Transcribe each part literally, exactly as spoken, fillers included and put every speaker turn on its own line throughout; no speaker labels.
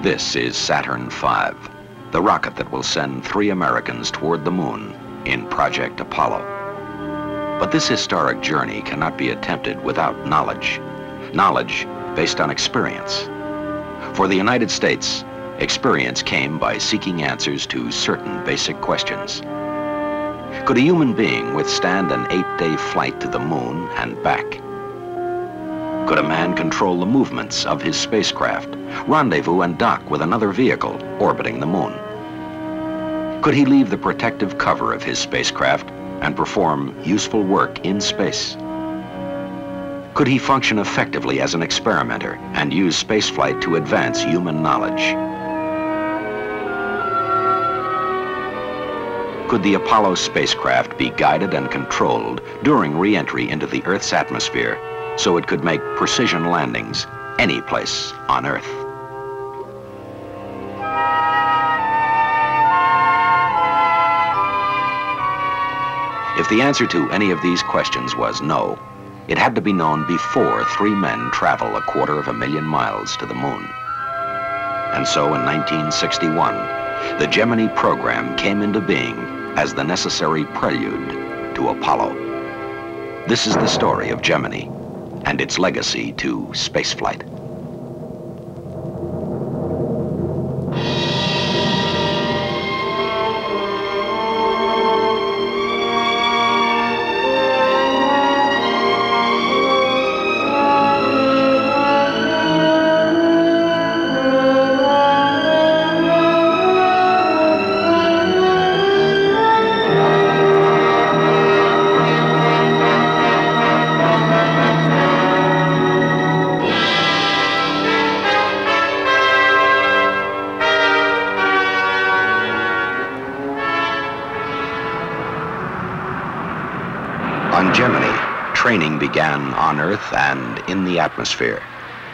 This is Saturn five, the rocket that will send three Americans toward the moon in Project Apollo. But this historic journey cannot be attempted without knowledge. Knowledge based on experience. For the United States, experience came by seeking answers to certain basic questions. Could a human being withstand an eight-day flight to the moon and back? Could a man control the movements of his spacecraft, rendezvous and dock with another vehicle orbiting the moon? Could he leave the protective cover of his spacecraft and perform useful work in space? Could he function effectively as an experimenter and use spaceflight to advance human knowledge? Could the Apollo spacecraft be guided and controlled during re-entry into the Earth's atmosphere so it could make precision landings any place on Earth? If the answer to any of these questions was no, it had to be known before three men travel a quarter of a million miles to the moon. And so in nineteen sixty-one, the Gemini program came into being as the necessary prelude to Apollo. This is the story of Gemini and its legacy to spaceflight. On Gemini, training began on Earth and in the atmosphere.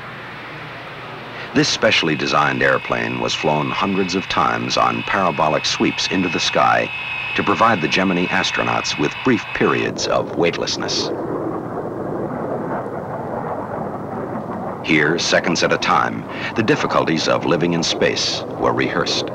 This specially designed airplane was flown hundreds of times on parabolic sweeps into the sky to provide the Gemini astronauts with brief periods of weightlessness. Here, seconds at a time, the difficulties of living in space were rehearsed.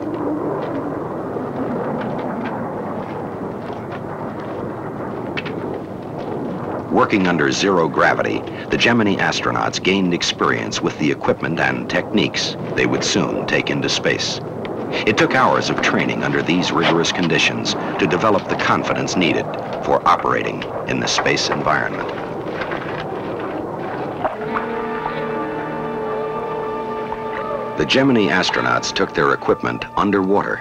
Working under zero gravity, the Gemini astronauts gained experience with the equipment and techniques they would soon take into space. It took hours of training under these rigorous conditions to develop the confidence needed for operating in the space environment. The Gemini astronauts took their equipment underwater.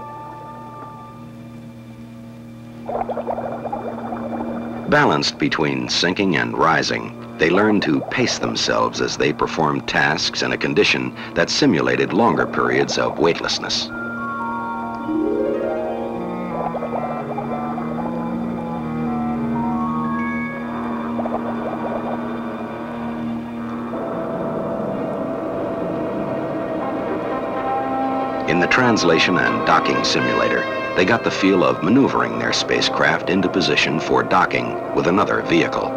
Balanced between sinking and rising, they learned to pace themselves as they performed tasks in a condition that simulated longer periods of weightlessness. In the translation and docking simulator, they got the feel of maneuvering their spacecraft into position for docking with another vehicle.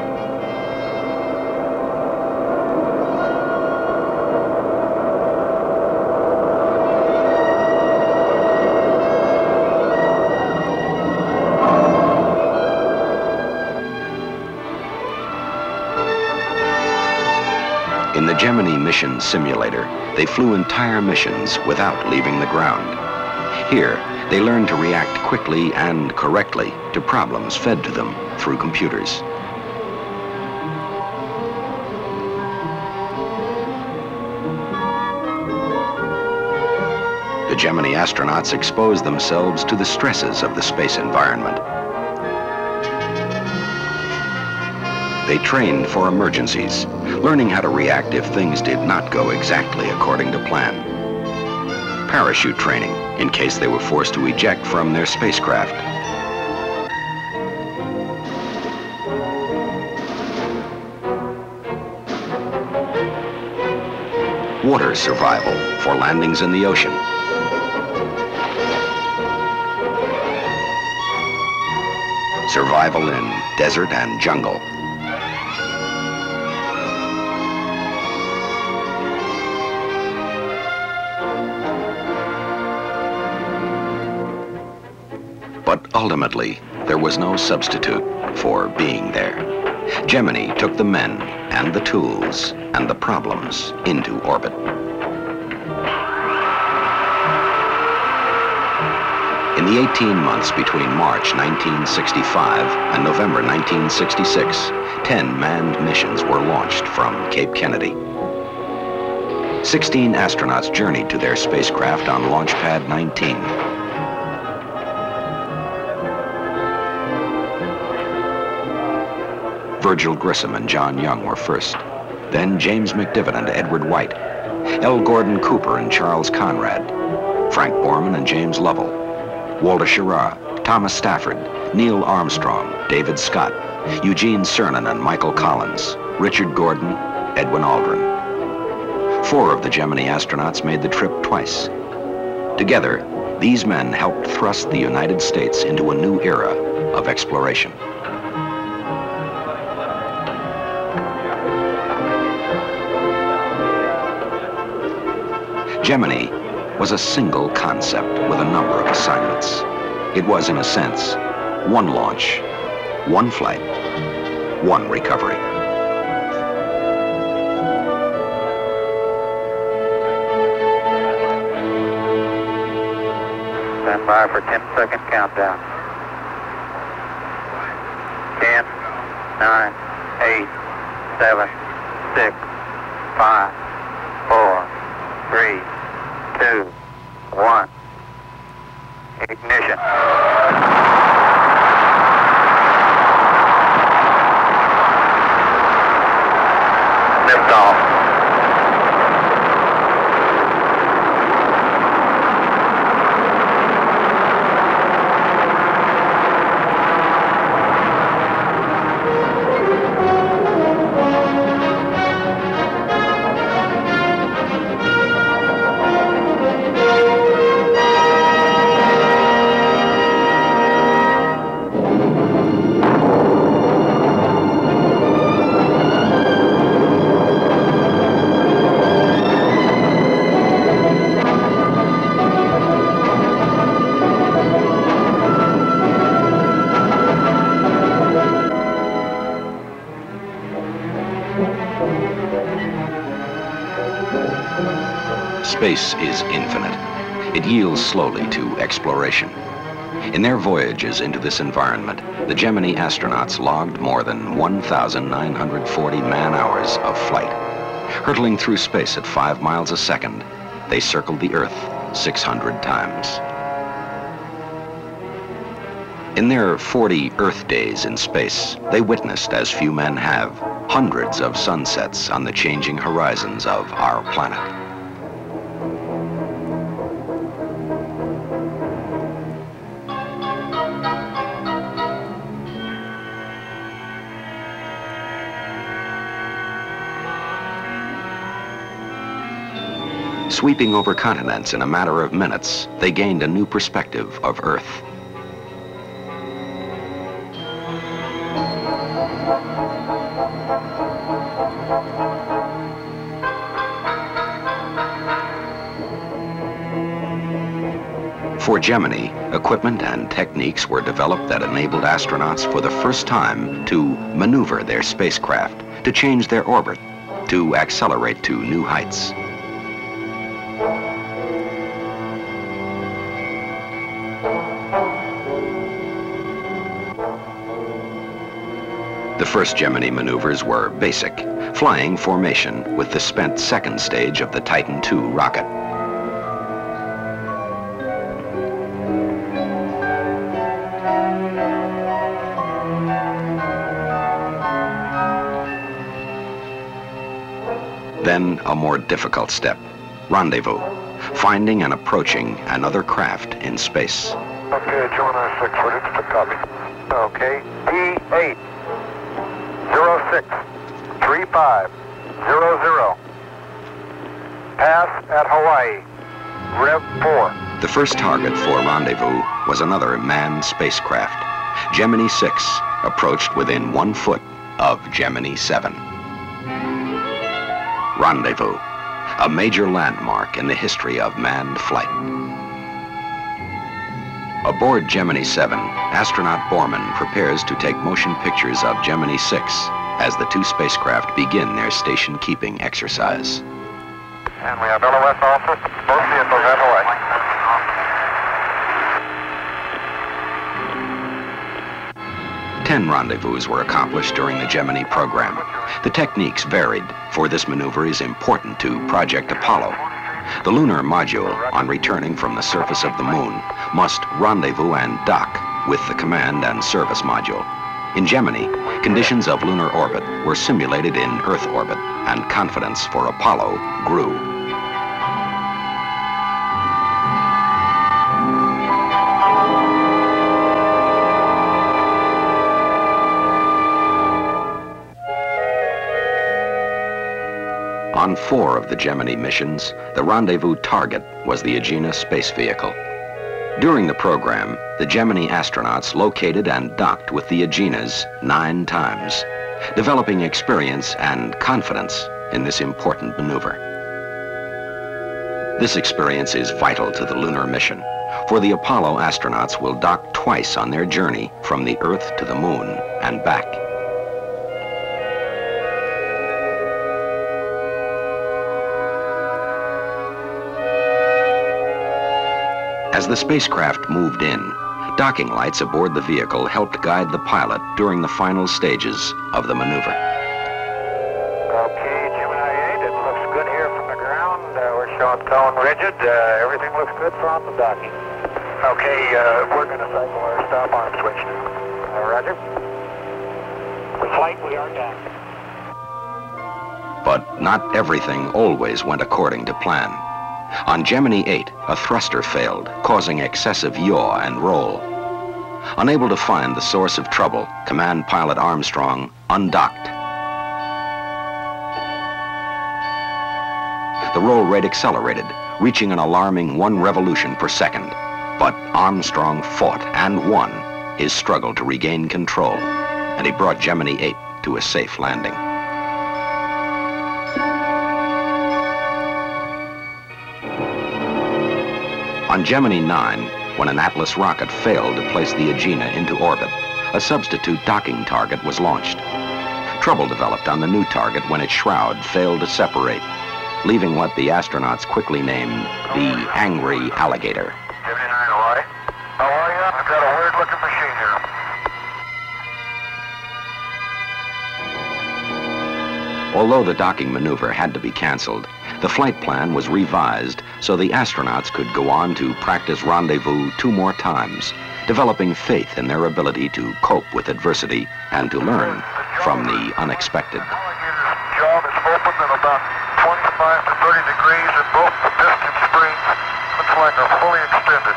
In the Gemini mission simulator, they flew entire missions without leaving the ground. Here, they learned to react quickly and correctly to problems fed to them through computers. The Gemini astronauts exposed themselves to the stresses of the space environment. They trained for emergencies, learning how to react if things did not go exactly according to plan. Parachute training in case they were forced to eject from their spacecraft. Water survival for landings in the ocean. Survival in desert and jungle. But ultimately, there was no substitute for being there. Gemini took the men and the tools and the problems into orbit. In the eighteen months between March nineteen sixty-five and November nineteen sixty-six, ten manned missions were launched from Cape Kennedy. Sixteen astronauts journeyed to their spacecraft on Launch Pad nineteen. Virgil Grissom and John Young were first. Then James McDivitt and Edward White. L. Gordon Cooper and Charles Conrad. Frank Borman and James Lovell. Walter Schirra, Thomas Stafford, Neil Armstrong, David Scott, Eugene Cernan and Michael Collins, Richard Gordon, Edwin Aldrin. Four of the Gemini astronauts made the trip twice. Together, these men helped thrust the United States into a new era of exploration. Gemini was a single concept with a number of assignments. It was, in a sense, one launch, one flight, one recovery.
Stand by for ten second countdown. ten, nine, eight, seven, six, five, four, three, two, one. Ignition. Lift off.
Space is infinite. It yields slowly to exploration. In their voyages into this environment, the Gemini astronauts logged more than one thousand nine hundred forty man-hours of flight. Hurtling through space at five miles a second, they circled the Earth six hundred times. In their forty Earth days in space, they witnessed, as few men have, hundreds of sunsets on the changing horizons of our planet. Sweeping over continents in a matter of minutes, they gained a new perspective of Earth. For Gemini, equipment and techniques were developed that enabled astronauts for the first time to maneuver their spacecraft, to change their orbit, to accelerate to new heights. The first Gemini maneuvers were basic, flying formation with the spent second stage of the Titan two rocket. Then a more difficult step, rendezvous, finding and approaching another craft in space.
Okay, Gemini six, ready to copy. Okay, D eight. zero six three five zero zero. Pass at Hawaii. Rev four.
The first target for rendezvous was another manned spacecraft. Gemini six approached within one foot of Gemini seven. Rendezvous, a major landmark in the history of manned flight. Aboard Gemini seven, astronaut Borman prepares to take motion pictures of Gemini six as the two spacecraft begin their station-keeping exercise.
And we have L O S also. Both vehicles have away.
Ten rendezvous were accomplished during the Gemini program. The techniques varied, for this maneuver is important to Project Apollo. The lunar module, on returning from the surface of the moon, must rendezvous and dock with the command and service module. In Gemini, conditions of lunar orbit were simulated in Earth orbit, and confidence for Apollo grew. On four of the Gemini missions, the rendezvous target was the Agena space vehicle. During the program, the Gemini astronauts located and docked with the Agenas nine times, developing experience and confidence in this important maneuver. This experience is vital to the lunar mission, for the Apollo astronauts will dock twice on their journey from the Earth to the Moon and back. As the spacecraft moved in, docking lights aboard the vehicle helped guide the pilot during the final stages of the maneuver.
Okay, Gemini eight, it looks good here from the ground. Uh, we're showing tone rigid. Uh, everything looks good from the docking. Okay, uh, we're going to cycle our stop arm switch now. Uh, roger. The flight, we are down.
But not everything always went according to plan. On Gemini eight, a thruster failed, causing excessive yaw and roll. Unable to find the source of trouble, Command Pilot Armstrong undocked. The roll rate accelerated, reaching an alarming one revolution per second. But Armstrong fought and won his struggle to regain control, and he brought Gemini eight to a safe landing. On Gemini nine, when an Atlas rocket failed to place the Agena into orbit, a substitute docking target was launched. Trouble developed on the new target when its shroud failed to separate, leaving what the astronauts quickly named the Angry Alligator.
Gemini nine, Hawaii. How are you? I've got a weird-looking machine here.
Although the docking maneuver had to be canceled, the flight plan was revised so the astronauts could go on to practice rendezvous two more times, developing faith in their ability to cope with adversity and to learn from the unexpected.
The alligator's jaw is open at about twenty-five to thirty degrees, and both the piston springs looks like they're fully extended.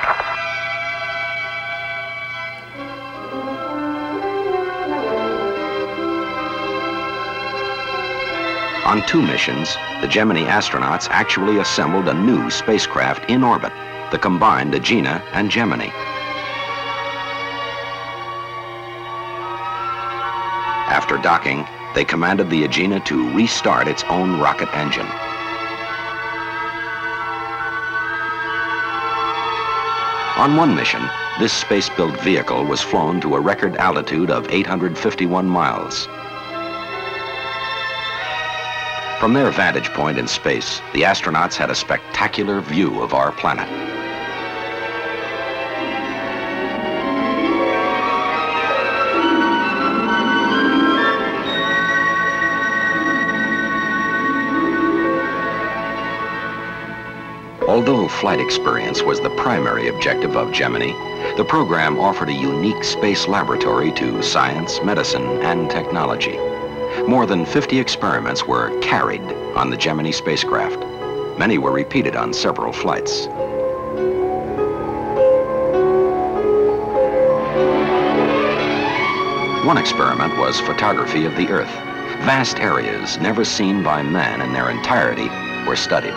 On two missions, the Gemini astronauts actually assembled a new spacecraft in orbit, the combined Agena and Gemini. After docking, they commanded the Agena to restart its own rocket engine. On one mission, this space-built vehicle was flown to a record altitude of eight hundred fifty-one miles. From their vantage point in space, the astronauts had a spectacular view of our planet. Although flight experience was the primary objective of Gemini, the program offered a unique space laboratory to science, medicine, and technology. More than fifty experiments were carried on the Gemini spacecraft. Many were repeated on several flights. One experiment was photography of the Earth. Vast areas never seen by man in their entirety were studied.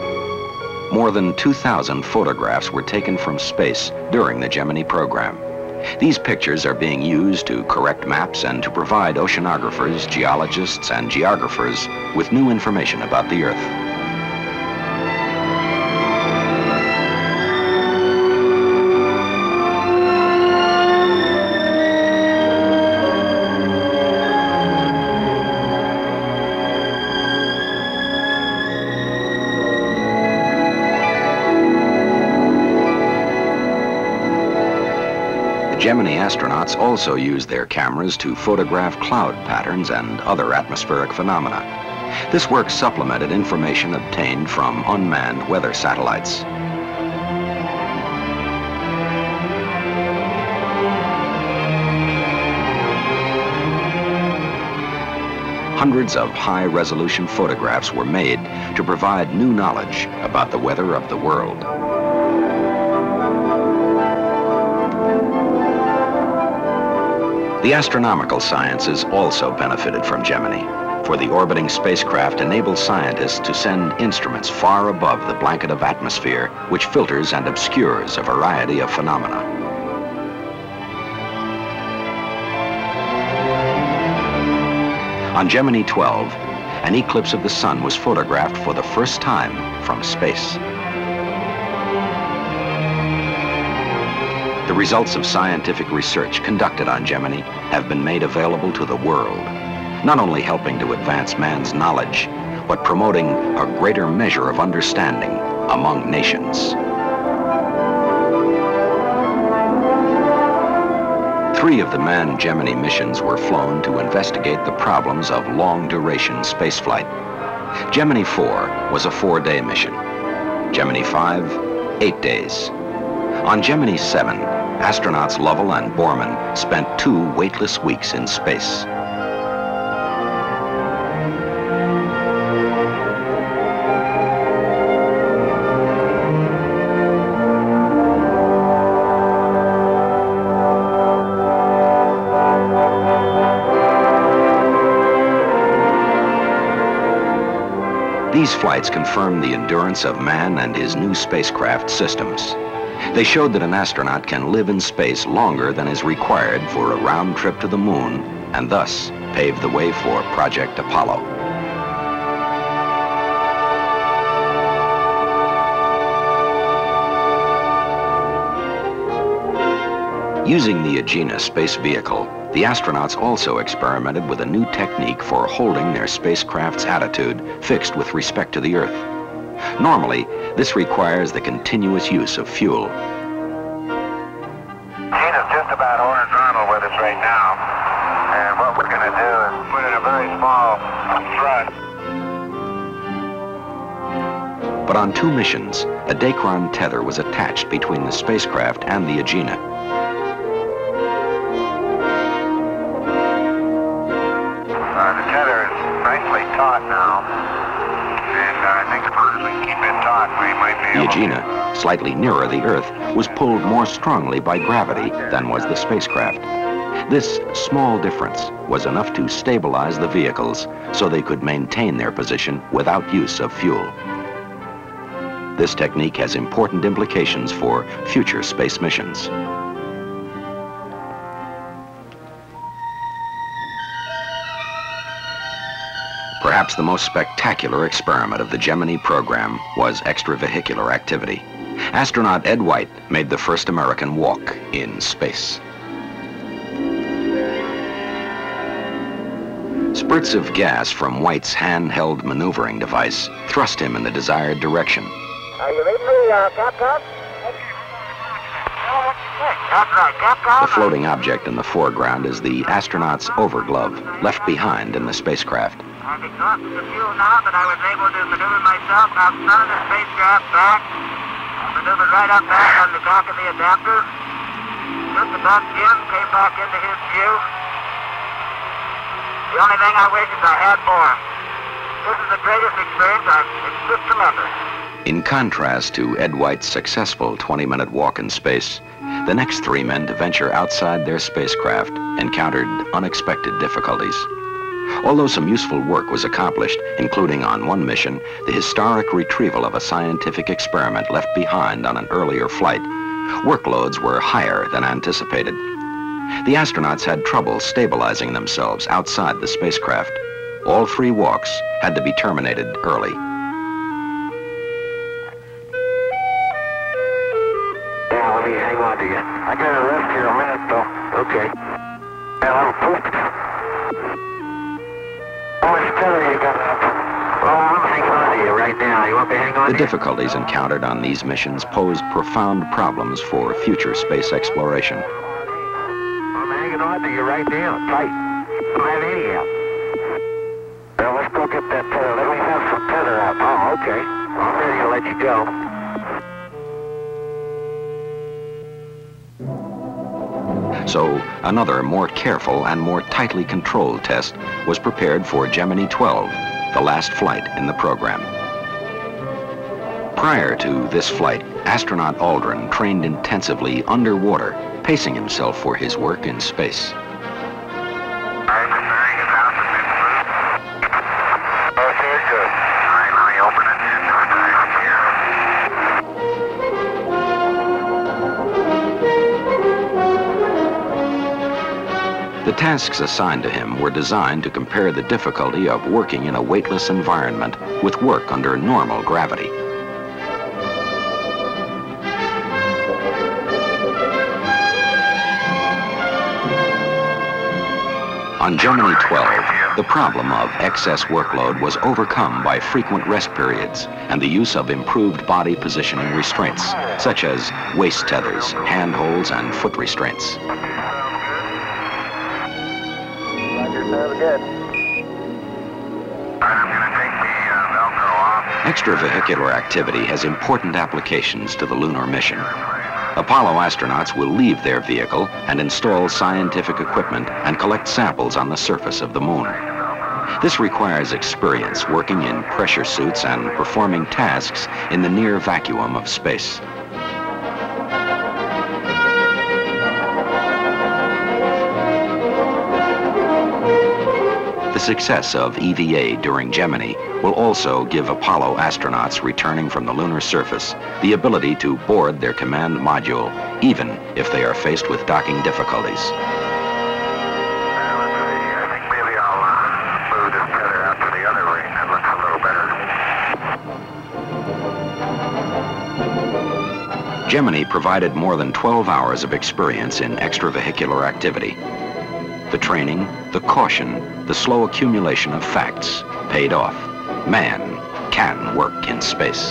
More than two thousand photographs were taken from space during the Gemini program. These pictures are being used to correct maps and to provide oceanographers, geologists, and geographers with new information about the Earth. Gemini astronauts also used their cameras to photograph cloud patterns and other atmospheric phenomena. This work supplemented information obtained from unmanned weather satellites. Hundreds of high-resolution photographs were made to provide new knowledge about the weather of the world. The astronomical sciences also benefited from Gemini, for the orbiting spacecraft enables scientists to send instruments far above the blanket of atmosphere, which filters and obscures a variety of phenomena. On Gemini twelve, an eclipse of the sun was photographed for the first time from space. The results of scientific research conducted on Gemini have been made available to the world, not only helping to advance man's knowledge, but promoting a greater measure of understanding among nations. Three of the manned Gemini missions were flown to investigate the problems of long-duration spaceflight. Gemini four was a four-day mission. Gemini five, eight days. On Gemini seven, astronauts Lovell and Borman spent two weightless weeks in space. These flights confirmed the endurance of man and his new spacecraft systems. They showed that an astronaut can live in space longer than is required for a round trip to the moon, and thus paved the way for Project Apollo. Using the Agena space vehicle, the astronauts also experimented with a new technique for holding their spacecraft's attitude fixed with respect to the Earth. Normally, this requires the continuous use of fuel.
Agena's just about horizontal with us right now, and what we're going to do is put in a very small thrust.
But on two missions, a Dacron tether was attached between the spacecraft and the Agena.
Uh, the tether is nicely taut now, and uh, I think if we keep it taut, we might be
The
able to...
Agena, slightly nearer the Earth, was pulled more strongly by gravity than was the spacecraft. This small difference was enough to stabilize the vehicles so they could maintain their position without use of fuel. This technique has important implications for future space missions. Perhaps the most spectacular experiment of the Gemini program was extravehicular activity. Astronaut Ed White made the first American walk in space. Spurts of gas from White's handheld maneuvering device thrust him in the desired direction.
Are you ready, uh, Capcom? That's right, Capcom.
The floating object in the foreground is the astronaut's overglove, left behind in the spacecraft.
I've exhausted the fuel now, but I was able to maneuver myself outside of the spacecraft back. Maneuvered right up back on the back of the adapter. Just about Jim came back into his view. The only thing I wish is I had more. This is the greatest experience I've, it's just tremendous.
In contrast to Ed White's successful twenty-minute walk in space, the next three men to venture outside their spacecraft encountered unexpected difficulties. Although some useful work was accomplished, including on one mission, the historic retrieval of a scientific experiment left behind on an earlier flight, Workloads were higher than anticipated. The astronauts had trouble stabilizing themselves outside the spacecraft. All three walks had to be terminated early.
Yeah, let me hang on to you. I gotta rest here a minute, though. Okay. Well, I'm pooped. How much tether you got up? Oh, I'm hanging on to you right now. You want me to hang on
The
to you?
difficulties encountered on these missions posed profound problems for future space exploration.
I'm hanging on to you right now, tight. I don't have any help. Well, let's go get that tether. Let me have some tether out. Oh, okay. I'm ready to let you go.
So another more careful and more tightly controlled test was prepared for Gemini twelve, the last flight in the program. Prior to this flight, astronaut Aldrin trained intensively underwater, pacing himself for his work in space. The tasks assigned to him were designed to compare the difficulty of working in a weightless environment with work under normal gravity. On Gemini twelve, the problem of excess workload was overcome by frequent rest periods and the use of improved body positioning restraints, such as waist tethers, handholds, and foot restraints.
Good.
Extravehicular activity has important applications to the lunar mission. Apollo astronauts will leave their vehicle and install scientific equipment and collect samples on the surface of the moon. This requires experience working in pressure suits and performing tasks in the near vacuum of space. The success of E V A during Gemini will also give Apollo astronauts returning from the lunar surface the ability to board their command module, even if they are faced with docking difficulties.
I think maybe I'll uh, move this tether out to the other ring. That looks a little better.
Gemini provided more than twelve hours of experience in extravehicular activity. The training, the caution, the slow accumulation of facts paid off. Man can work in space.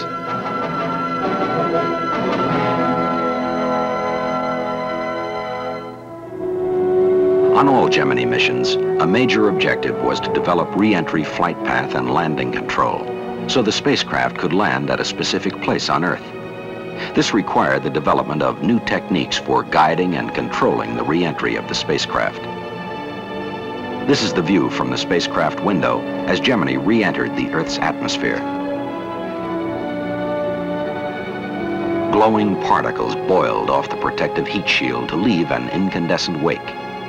On all Gemini missions, a major objective was to develop re-entry flight path and landing control, so the spacecraft could land at a specific place on Earth. This required the development of new techniques for guiding and controlling the re-entry of the spacecraft. This is the view from the spacecraft window as Gemini re-entered the Earth's atmosphere. Glowing particles boiled off the protective heat shield to leave an incandescent wake.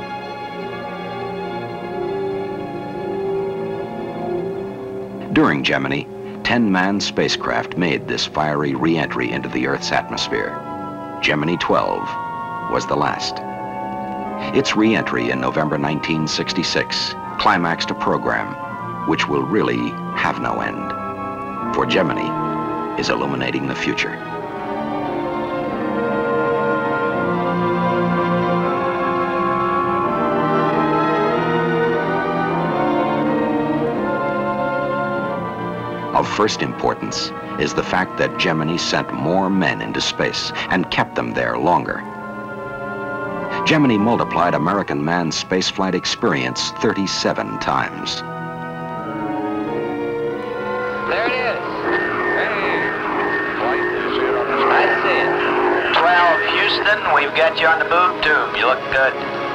During Gemini, ten manned spacecraft made this fiery re-entry into the Earth's atmosphere. Gemini twelve was the last. Its re-entry in November nineteen sixty-six climaxed a program which will really have no end. For Gemini is illuminating the future. Of first importance is the fact that Gemini sent more men into space and kept them there longer. Gemini multiplied American manned spaceflight experience thirty-seven times.
There it is. Hey. That's it. twelve, Houston, we've got you on the boob tube. You look good.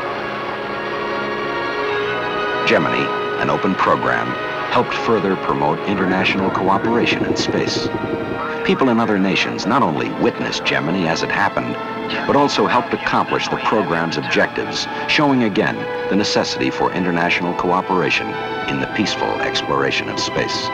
Gemini, an open program, helped further promote international cooperation in space. People in other nations not only witnessed Gemini as it happened, but also helped accomplish the program's objectives, showing again the necessity for international cooperation in the peaceful exploration of space.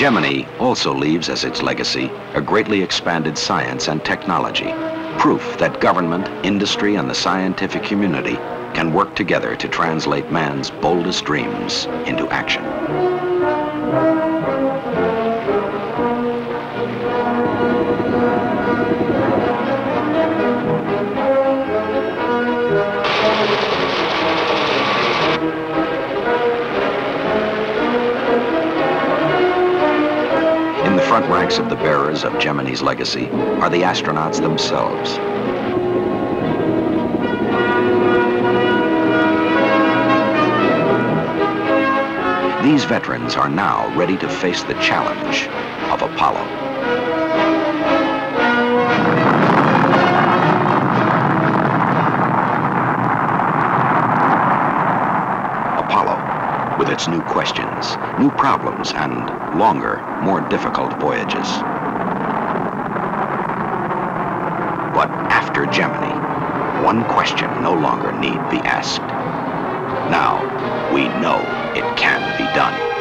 Gemini also leaves as its legacy a greatly expanded science and technology, proof that government, industry, and the scientific community can work together to translate man's boldest dreams into action. In the front ranks of the bearers of Gemini's legacy are the astronauts themselves. These veterans are now ready to face the challenge of Apollo. Apollo, with its new questions, new problems, and longer, more difficult voyages. But after Gemini, one question no longer need be asked. Now, we know it can be done.